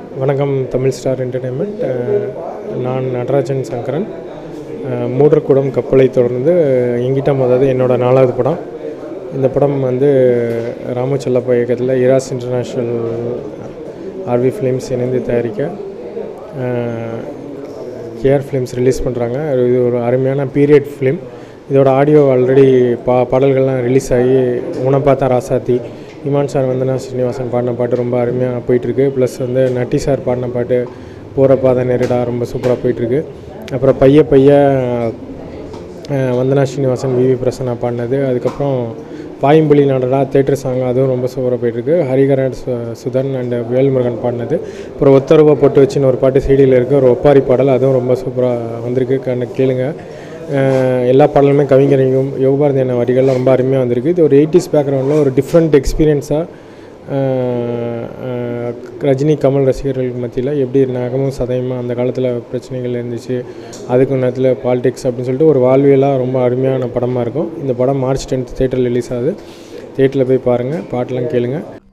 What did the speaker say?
வணக்கம் Tamil star entertainment. நான் நடராஜன் சங்கரன். மூடர்குடம் கப்பலை தொடர்ந்து எங்கிட்டம், அதாவது என்னோடய 4வது படம். இந்த படம் வந்து ராமு செல்லப்பா இயக்கத்தில் இராஸ் இன்டர்நேஷ்னல் ஆர்வி ஃபிலிம்ஸ் இணைந்து தயாரிக்க கேஆர் ஃபிலிம்ஸ் ரிலீஸ் பண்ணுறாங்க. இது ஒரு அருமையான பீரியட் ஃபிலிம். இதோட ஆடியோ ஆல்ரெடி பாடல்கள்லாம் ரிலீஸ் ஆகி உனப்பாத்தா ராசாத்தி, இமான் சார், வந்தனா ஸ்ரீனிவாசன் பாடின பாட்டு ரொம்ப அருமையாக போயிட்டுருக்கு. ப்ளஸ் வந்து நட்டி சார் பாடின பாட்டு போகிற பாதை நேரிடா ரொம்ப சூப்பராக போயிட்டுருக்கு. அப்புறம் பைய பைய வந்தனா ஸ்ரீனிவாசன், விவி பிரசன்னா பாடினது. அதுக்கப்புறம் பாயம்புலி நாடடா தேட்டர் சாங், அதுவும் ரொம்ப சூப்பராக போயிட்டுருக்கு. ஹரிகரன் சுதன் அண்ட் வேல்முருகன் பாடினது. அப்புறம் ஒத்தரவா போட்டு வச்சுன்னு ஒரு பாட்டு சீடியில் இருக்குது, ஒரு ஒப்பாரி பாடல், அதுவும் ரொம்ப சூப்பராக வந்திருக்கு. கேளுங்க. எல்லா பாடலுமே கவிஞரையும் யோகபாரதி அண்ணன் வரிகள்லாம் ரொம்ப அருமையாக வந்திருக்கு. இது ஒரு 80s பேக்ரவுண்டில் ஒரு டிஃப்ரெண்ட் எக்ஸ்பீரியன்ஸாக ரஜினி கமல் ரசிகர்களுக்கு மத்தியில் எப்படி நகமும் சதயமாக அந்த காலத்தில் பிரச்சனைகள் இருந்துச்சு, அதுக்கு நேரத்தில் பாலிடிக்ஸ் அப்படின்னு சொல்லிட்டு ஒரு வாழ்வியலாக ரொம்ப அருமையான படமாக இருக்கும். இந்த படம் March 10 தேட்டரில் ரிலீஸ் ஆகுது. தேட்டரில் போய் பாருங்கள், பாட்டெலாம் கேளுங்கள்.